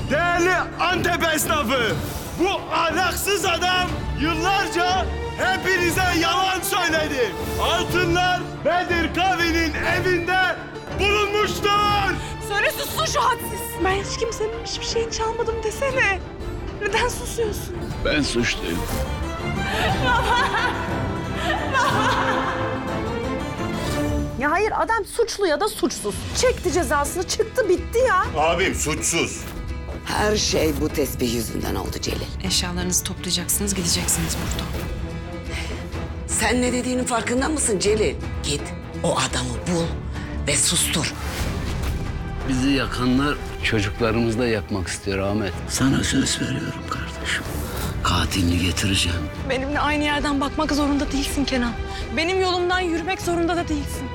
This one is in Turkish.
Değerli Antep esnafı, bu ahlaksız adam yıllarca hepinize yalan söyledi. Altınlar Bedir Kavi'nin evinde bulunmuştur. Söyle sussun şu hadsiz. Ben hiç kimsenin hiçbir şeyini çalmadım desene. Neden susuyorsun? Ben suçluyum. Ya hayır, adam suçlu ya da suçsuz. Çekti cezasını, çıktı, bitti ya. Abim suçsuz. Her şey bu tesbih yüzünden oldu Celil. Eşyalarınızı toplayacaksınız, gideceksiniz buradan. Sen ne dediğinin farkında mısın Celil? Git o adamı bul ve sustur. Bizi yakanlar çocuklarımızı da yakmak istiyor Ahmet. Sana söz veriyorum kardeşim. Katilini getireceğim. Benimle aynı yerden bakmak zorunda değilsin Kenan. Benim yolumdan yürümek zorunda da değilsin.